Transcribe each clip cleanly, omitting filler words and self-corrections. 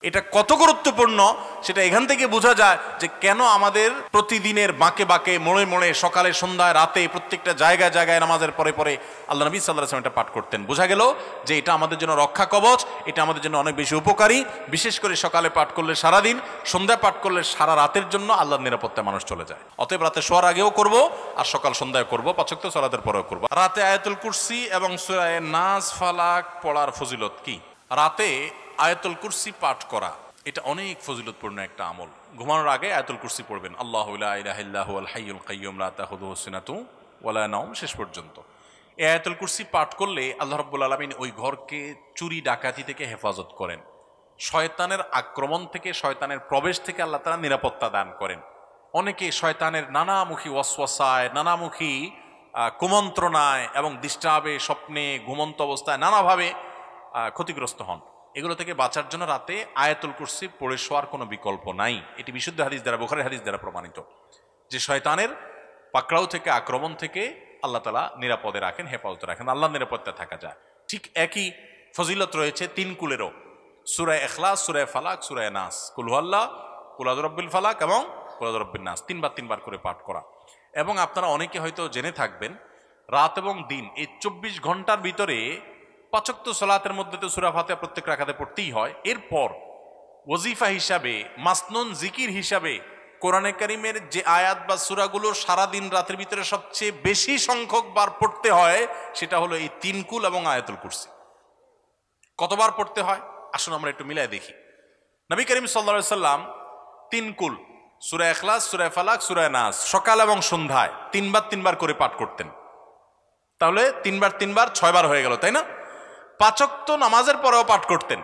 এটা কত গুরুত্বপূর্ণ সেটা এখান থেকে বোঝা যায় যে কেন আমাদের প্রতিদিনের বাঁকে বাঁকে মোড়ে মোড়ে সকালে সন্ধ্যায় রাতে প্রত্যেকটা জায়গায় জায়গায় নামাজের পরে পরে আল্লাহ নবী সাল্লাল্লাহু আলাইহি ওয়াসাল্লাম এটা পাঠ করতেন। বোঝা গেল যে এটা আমাদের জন্য রক্ষা কবচ, এটা আমাদের জন্য অনেক বেশি উপকারী। বিশেষ করে সকালে পাঠ করলে সারাদিন, সন্ধ্যায় পাঠ করলে সারা রাতের জন্য আল্লাহর নিরাপত্তায় মানুষ চলে যায়। অতএব রাতে শোয়ার আগেও করব আর সকাল সন্ধ্যায় করব, 5 ওয়াক্ত সালাতের পরেও করব। রাতে আয়াতুল কুরসি এবং সূরা নাস ফালাক পড়ার ফজিলত কি? রাতে আয়াতুল কুরসি পাঠ করা এটা অনেক ফজিলতপূর্ণ একটা আমল। ঘুমানোর আগে আয়াতুল কুরসি পড়বেন, আল্লাহু লা ইলাহা ইল্লা হুয়াল হাইয়ুল কাইয়্যুম লা তাখুযুহু সিনাতুন ওয়ালা নাওম, শেষ পর্যন্ত। এই আয়াতুল কুরসি পাঠ করলে আল্লাহ রাব্বুল আলামিন ওই ঘরকে চুরি ডাকাতি থেকে হেফাজত করেন, শয়তানের আক্রমণ থেকে, শয়তানের প্রবেশ থেকে আল্লাহ তাআলা নিরাপত্তা দান করেন। অনেকে শয়তানের নানামুখী ওয়াসওয়াসায়, নানামুখী কুমন্ত্রণায় এবং ডিস্টার্বে, স্বপ্নে, ঘুমন্ত অবস্থায় নানাভাবে ক্ষতিগ্রস্ত হন। এগুলো থেকে বাঁচার জন্য রাতে আয়াতুল কুরসি পড়ে শোয়ার কোনো বিকল্প নাই। এটি বিশুদ্ধ হাদিস দ্বারা, বুখারীর হাদিস দ্বারা প্রমাণিত যে শয়তানের পাকড়াও থেকে, আক্রমণ থেকে আল্লাহ তাআলা নিরাপদে রাখেন, হেফাজতে রাখেন, আল্লাহর নিরাপত্তা থাকা যায়। ঠিক একই ফজিলত রয়েছে 3 কুলেরও, সূরা ইখলাস, সূরা ফালাক, সূরা নাস, কুল হুয়াল্লাহ, কুল আউযু বিরাব্বিল ফালাক এবং কুল আউযু বিরাব্বিন নাস, 3 বার করে পাঠ করা। এবং আপনারা অনেকে হয়তো জেনে থাকবেন রাত এবং দিন এই 24 ঘন্টার ভিতরে 5 ওয়াক্ত সালাতের মধ্যে তো সূরা ফাতিহা প্রত্যেক রাকাতে পড়তেই হয়। এরপর ওয়াজিফা হিসাবে, মাসনুন জিকির হিসাবে কোরআনে কারীমের যে আয়াত বা সূরাগুলো সারাদিন রাতের ভিতরে সবচেয়ে বেশি সংখ্যক বার পড়তে হয় সেটা হলো এই 3 কুল এবং আয়াতুল কুরসি। কতবার পড়তে হয় আসুন আমরা একটু মিলাই দেখি। নবী করিম সাল্লাল্লাহু আলাইহি সাল্লাম 3 কুল, সূরা ইখলাস, সূরা ফালাক, সূরা নাস সকাল এবং সন্ধ্যায় 3 বার করে পাঠ করতেন। তাহলে 3 বার 6 বার হয়ে গেল, তাই না? 5 ওয়াক্ত নামাজের পরেও পাঠ করতেন,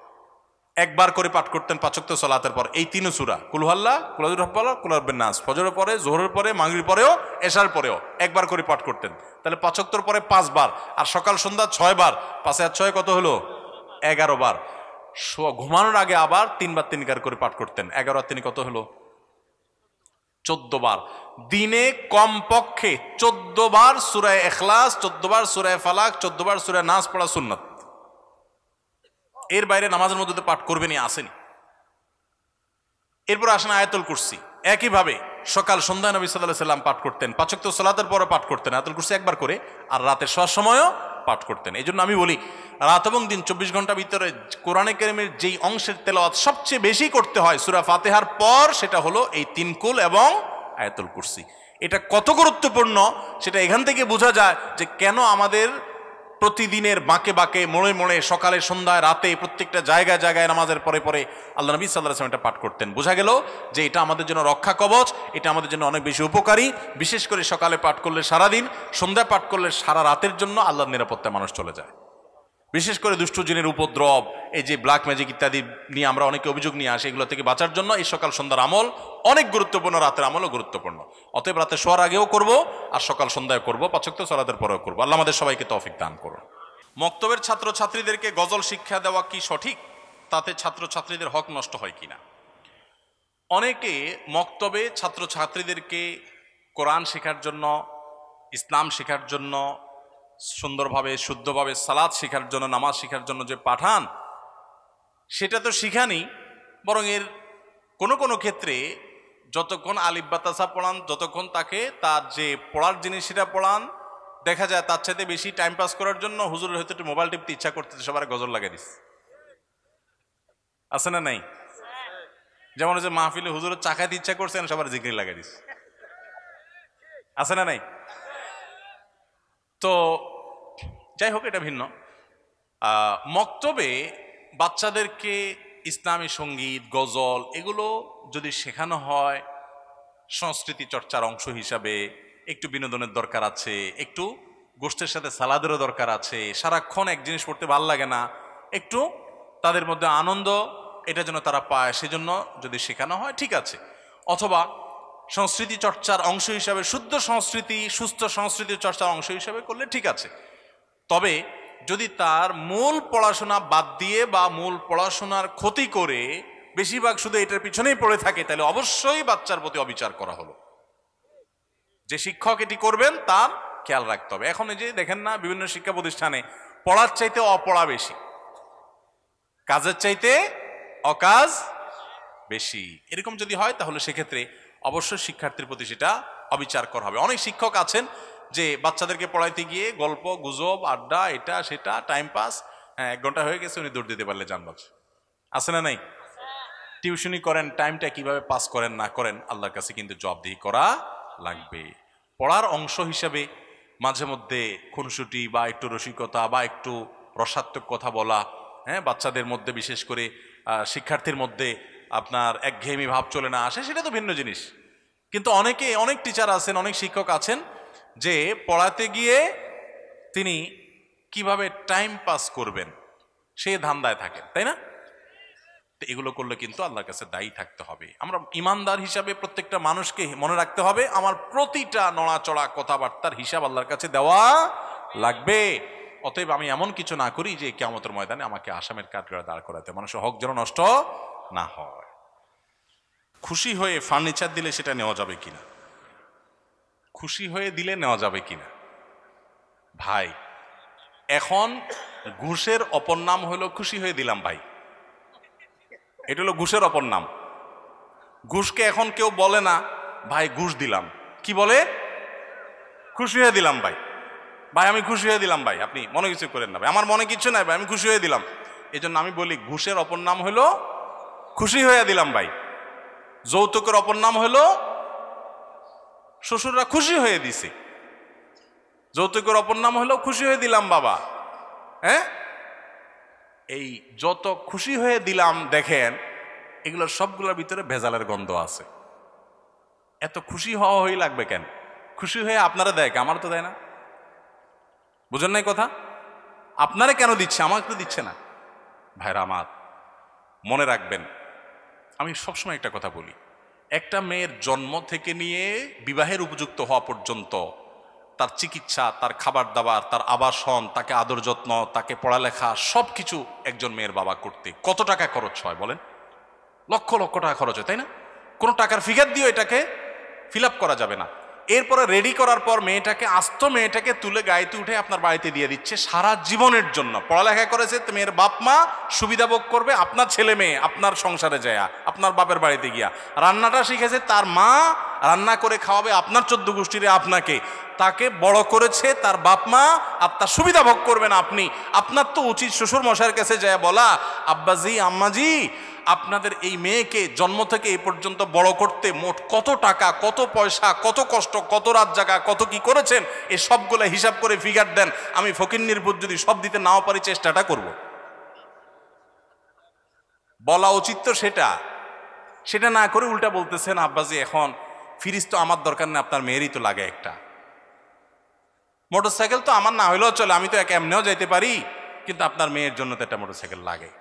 1 বার করে পাঠ করতেন 5 ওয়াক্ত সালাতের পর এই 3 সূরা, কুল হুয়াল্লাহ, কুল আউযু বিরাব্বিল ফালাক, কুল আউযু বিরাব্বিন নাস, ফজরের পরে, যোহরের পরে, মাগরিবের পরেও, এশার পরেও 1 বার করে পাঠ করতেন। তাহলে 5 ওয়াক্তর পরে 5 বার আর সকাল সন্ধ্যা 6 বার, 5 আর 6 কত হলো? 11 বার। ঘুমানোর আগে আবার 3 বার করে পাঠ করতেন, 11 আর 3 কত হলো? 14 বার। দিনে কমপক্ষে 14 বার সূরা ইখলাস, 14 বার সূরা ফালাক, 14 বার সূরা নাস পড়া সুন্নাত। এর বাইরে নামাজের মধ্যে তো পাঠ করবেনই, আসেনি। এরপর আসেন আয়াতুল কুরসি। একইভাবে সকাল সন্ধ্যা নবী সাল্লাল্লাহু আলাইহি সাল্লাম পাঠ করতেন, 5 ওয়াক্ত সালাতের পরে পাঠ করতেন আয়াতুল কুরসি 1 বার করে, আর রাতে শোয়ার সময়ও পাঠ করতেন। এই জন্য আমি বলি রাত এবং দিন 24 ঘন্টার ভিতরে কোরআনে কারীমের যেই অংশের তেলাওয়াত সবচেয়ে বেশি করতে হয় সূরা ফাতিহার পর, সেটা হলো এই 3 কুল এবং আয়াতুল কুরসি। এটা কত গুরুত্বপূর্ণ সেটা এখান থেকে বোঝা যায় যে কেন আমাদের প্রতিদিনের বাঁকে বাঁকে, মোড়ে মোড়ে সকালে সন্ধ্যায় রাতে প্রত্যেকটা জায়গায় জায়গায় নামাজের পরে পরে আল্লাহ নবী সাল্লাল্লাহু আলাইহি ওয়াসাল্লাম এটা পাঠ করতেন। বোঝা গেল যে এটা আমাদের জন্য রক্ষা কবচ, এটা আমাদের জন্য অনেক বেশি উপকারী। বিশেষ করে সকালে পাঠ করলে সারাদিন, সন্ধ্যায় পাঠ করলে সারা রাতের জন্য আল্লাহর নিরাপত্তায় মানুষ চলে যায়। বিশেষ করে দুষ্ট জিনের উপদ্রব, এই যে ব্ল্যাক ম্যাজিক ইত্যাদি নিয়ে আমরা অনেকে অভিযোগ নিয়ে আসি, এগুলো থেকে বাঁচার জন্য এই সকাল সন্ধ্যার আমল অনেক গুরুত্বপূর্ণ, রাতের আমলও গুরুত্বপূর্ণ। অতএব রাতে শোয়ার আগেও করব আর সকাল সন্ধ্যায় করব, 5 ওয়াক্ত সালাতের পরেও করব। আল্লাহ আমাদের সবাইকে তৌফিক দান করুন। মক্তবের ছাত্রছাত্রীদেরকে গজল শিক্ষা দেওয়া কি সঠিক? তাতে ছাত্রছাত্রীদের হক নষ্ট হয় কিনা? অনেকে মক্তবে ছাত্রছাত্রীদেরকে কোরআন শেখার জন্য, ইসলাম শেখার জন্য, সুন্দরভাবে শুদ্ধভাবে সালাত শেখার জন্য, নামাজ শেখার জন্য যে পাঠান, সেটা তো শিখানি, বরং এর কোনো কোনো ক্ষেত্রে যতক্ষণ আলিফ বা তাসা পড়ান, যতক্ষণ তাকে তার যে পড়ার জিনিস সেটা পড়ান, দেখা যায় তার চাইতে বেশি টাইম পাস করার জন্য হুজুরের হয়তো একটু মোবাইল টিপতে ইচ্ছা করতে সবার গজল লাগিয়ে দিস, আছে না নাই? যেমন যে মাহফিলে হুজুরের চাকাইতে ইচ্ছা করছেন, সবার জিকির লাগিয়ে দিস, আছে না নাই? তো যাই হোক, এটা ভিন্ন। মক্তবে বাচ্চাদেরকে ইসলামী সঙ্গীত, গজল এগুলো যদি শেখানো হয় সংস্কৃতি চর্চার অংশ হিসাবে, একটু বিনোদনের দরকার আছে, একটু গোষ্ঠের সাথে সালাদেরও দরকার আছে, সারাক্ষণ এক জিনিস পড়তে ভাল লাগে না, একটু তাদের মধ্যে আনন্দ এটা যেন তারা পায়, সেজন্য যদি শেখানো হয় ঠিক আছে। অথবা সংস্কৃতি চর্চার অংশ হিসাবে, শুদ্ধ সংস্কৃতি, সুস্থ সংস্কৃতি চর্চার অংশ হিসাবে করলে ঠিক আছে। তবে যদি তার মূল পড়াশোনা বাদ দিয়ে বা মূল পড়াশোনার ক্ষতি করে বেশিরভাগ শুধু এটার পিছনেই পড়ে থাকে, তাহলে অবশ্যই বাচ্চার প্রতি অবিচার করা হলো। যে শিক্ষক এটি করবেন তার খেয়াল রাখতে হবে। এখন এই যে দেখেন না, বিভিন্ন শিক্ষা প্রতিষ্ঠানে পড়ার চাইতে অপড়া বেশি, কাজের চাইতে অকাজ বেশি। এরকম যদি হয় তাহলে সেক্ষেত্রে অবশ্যই শিক্ষার্থীর প্রতি সেটা অবিচার করা হবে। অনেক শিক্ষক আছেন যে বাচ্চাদেরকে পড়াইতে গিয়ে গল্প গুজব আড্ডা এটা সেটা টাইম পাস, হ্যাঁ 1 ঘন্টা হয়ে গেছে উনি দৌড় দিতে পারলে জানবাজ আছে না নাই? টিউশনি করেন, টাইমটা কিভাবে পাস করেন না করেন আল্লাহর কাছে কিন্তু জবাবদিহি করা লাগবে। পড়ার অংশ হিসাবে মাঝে মধ্যে খুনসুটি বা একটু রসিকতা বা একটু রসাত্মক কথা বলা, হ্যাঁ বাচ্চাদের মধ্যে বিশেষ করে শিক্ষার্থীর মধ্যে আপনার একঘেয়েমি ভাব চলে না আসে, সেটা তো ভিন্ন জিনিস। কিন্তু অনেক টিচার আছেন, অনেক শিক্ষক আছেন যে পড়াতে গিয়ে তিনি কিভাবে টাইম পাস করবেন সে ধান্দায় থাকেন, তাই না? তো এগুলো করলে কিন্তু আল্লাহর কাছে দায়ী থাকতে হবে। আমরা ইমানদার হিসাবে প্রত্যেকটা মানুষকে মনে রাখতে হবে আমার প্রতিটা নড়াচড়া কথাবার্তার হিসাব আল্লাহর কাছে দেওয়া লাগবে। অতএব আমি এমন কিছু না করি যে কিয়ামতের ময়দানে আমাকে আসামের কাঠগড়ায় দাঁড় করাতে, মানুষের হক যেন নষ্ট না হয়। খুশি হয়ে ফার্নিচার দিলে সেটা নেওয়া যাবে কিনা, খুশি হয়ে দিলে নেওয়া যাবে কিনা? ভাই এখন ঘুষের অপর নাম হলো খুশি হয়ে দিলাম ভাই, এটা হলো ঘুষের অপর নাম। ঘুষকে এখন কেউ বলে না ভাই ঘুষ দিলাম, কি বলে? খুশি হয়ে দিলাম ভাই, ভাই আমি খুশি হয়ে দিলাম ভাই, আপনি মনে কিছু করেন না ভাই, আমার মনে কিছু নাই ভাই, আমি খুশি হয়ে দিলাম। এই জন্য আমি বলি ঘুষের অপর নাম হলো খুশি হয়ে দিলাম ভাই। যৌতুকের অপর নাম হলো শ্বশুররা খুশি হয়ে দিছে, যৌতুকের অপর নাম হলো খুশি হয়ে দিলাম বাবা। হ্যাঁ, এই যত খুশি হয়ে দিলাম দেখেন এগুলোর সবগুলোর ভিতরে ভেজালের গন্ধ আছে। এত খুশি হওয়া হয়ে লাগবে কেন? খুশি হয়ে আপনারা দেয়, আমার তো দেয় না। বুঝেন নাই কথা? আপনারা কেন দিচ্ছে, আমাকে তো দিচ্ছে না। ভাইরা আমার মনে রাখবেন, আমি সবসময় একটা কথা বলি, একটা মেয়ের জন্ম থেকে নিয়ে বিবাহের উপযুক্ত হওয়া পর্যন্ত তার চিকিৎসা, তার খাবার দাবার, তার আবাসন, তাকে আদর যত্ন, তাকে পড়ালেখা সবকিছু একজন মেয়ের বাবা করতে কত টাকা খরচ হয় বলেন? লক্ষ লক্ষ টাকা খরচ হয়, তাই না? কোনো টাকার ফিগার দিয়ে এটাকে ফিল আপ করা যাবে না। এরপরে রেডি করার পর মেয়েটাকে, আস্ত মেয়েটাকে তুলে গাড়িতে উঠে আপনার বাড়িতে দিয়ে দিচ্ছে সারা জীবনের জন্য। পড়ালেখা করেছে মেয়ের বাপ মা, সুবিধা ভোগ করবে আপনার ছেলে মেয়ে আপনার সংসারে যায়, আপনার বাপের বাড়িতে গিয়া। রান্নাটা শিখেছে তার মা, রান্না করে খাওয়াবে আপনার 14 গোষ্ঠীরে আপনাকে। তাকে বড় করেছে তার বাপ মা, আর তার সুবিধা ভোগ করবেন আপনি। আপনার তো উচিত শ্বশুর মশাইয়ের কাছে যায় বলা, আব্বাজি আম্মাজি আপনাদের এই মেয়েকে জন্ম থেকে এই পর্যন্ত বড় করতে মোট কত টাকা, কত পয়সা, কত কষ্ট, কত রাত জাগা, কত কি করেছেন, এই সবগুলো হিসাব করে ফিগার দেন। আমি ফকিন্নির পুত যদি সব দিতে নাও পারি চেষ্টাটা করব। বলা উচিত তো সেটা না করে উল্টা বলতেছেন আব্বাজি এখন ফ্রিজ তো আমার দরকার নেই, আপনার মেয়েরই তো লাগে একটা। মোটরসাইকেল তো আমার না হইলেও চলে, আমি তো এক এমনিও যাইতে পারি, কিন্তু আপনার মেয়ের জন্য তো একটা মোটরসাইকেল লাগে।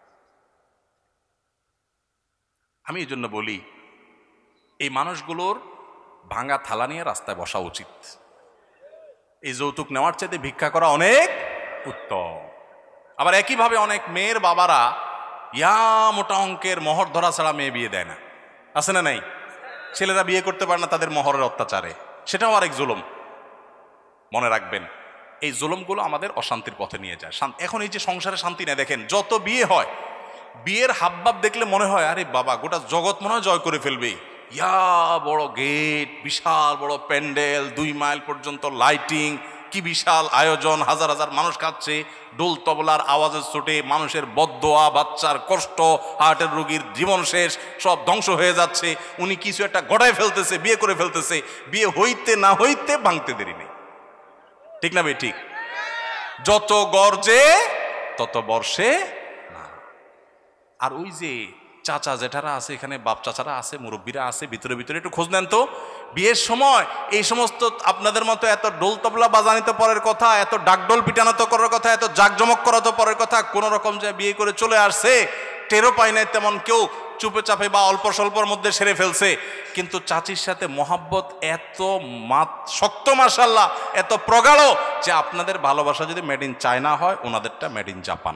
আমি এই জন্য বলি এই মানুষগুলোর ভাঙা থালা নিয়ে রাস্তায় বসা উচিত। এই যৌতুক নেওয়ার চাইতে ভিক্ষা করা অনেক উত্তম। আবার একইভাবে অনেক মেয়ের বাবারা ইয়া মোটা অঙ্কের মোহর ধরা ছাড়া মেয়ে বিয়ে দেয় না, আছে না নাই? ছেলেরা বিয়ে করতে পারে না তাদের মোহরের অত্যাচারে, সেটাও আরেক জুলুম। মনে রাখবেন এই জুলুমগুলো আমাদের অশান্তির পথে নিয়ে যায়। এখন এই যে সংসারে শান্তি নেই, দেখেন যত বিয়ে হয়, বিয়ের হাবভাব দেখলে মনে হয় আরে বাবা গোটা জগৎ মনে হয় জয় করে ফেলবে। ইয়া বড় গেট, বিশাল বড় প্যান্ডেল, 2 মাইল পর্যন্ত লাইটিং, কি বিশাল আয়োজন, হাজার হাজার মানুষ খাচ্ছে, ডোল তবলার আওয়াজের চোটে মানুষের বদদোয়া, বাচ্চার কষ্ট, হার্টের রোগীর জীবন শেষ, সব ধ্বংস হয়ে যাচ্ছে। উনি কিছু একটা গড়ায় ফেলতেছে, বিয়ে করে ফেলতেছে, বিয়ে হইতে না হইতে ভাঙতে দেরি নেই, ঠিক না ভাই? ঠিক। যত গর্জে তত বর্ষে না। আর ওই যে চাচা জেঠারা আছে এখানে, বাপ চাচারা আছে, মুরব্বীরা আছে, ভিতরে ভিতরে একটু খোঁজ নেন তো। বিয়ের সময় এই সমস্ত আপনাদের মতো এত ডোল তবলা বাজানি তো পরের কথা, এত ডাকডোল পিটানো তো করার কথা, এত জাকজমক করা তো পরের কথা। কোন রকম যে বিয়ে করে চলে আসছে, টেরও পায় নাই তেমন কেউ, চুপে চাপে বা অল্প স্বল্পর মধ্যে সেরে ফেলছে। কিন্তু চাচির সাথে মহাব্বত এত শক্ত, মাশাআল্লাহ, এত প্রগাঢ় যে আপনাদের ভালোবাসা যদি মেড ইন চায়না হয়, ওনাদেরটা মেড ইন জাপান।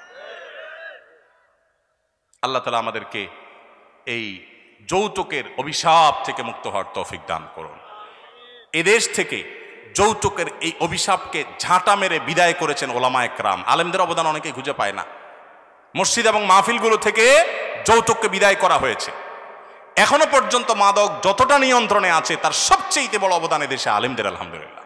আল্লাহ তাআলা আমাদেরকে এই যৌতুকের অভিশাপ থেকে মুক্ত হওয়ার তৌফিক দান করুন। এদেশ থেকে যৌতুকের এই অভিশাপকে ঝাঁটা মেরে বিদায় করেছেন ওলামায়ে কেরাম। আলেমদের অবদান অনেকেই খুঁজে পায় না। মসজিদ এবং মাহফিলগুলো থেকে যৌতুককে বিদায় করা হয়েছে। এখনো পর্যন্ত মাদক যতটা নিয়ন্ত্রণে আছে তার সবচেয়ে বড় অবদান দেশে আলেমদের, আলহামদুলিল্লাহ।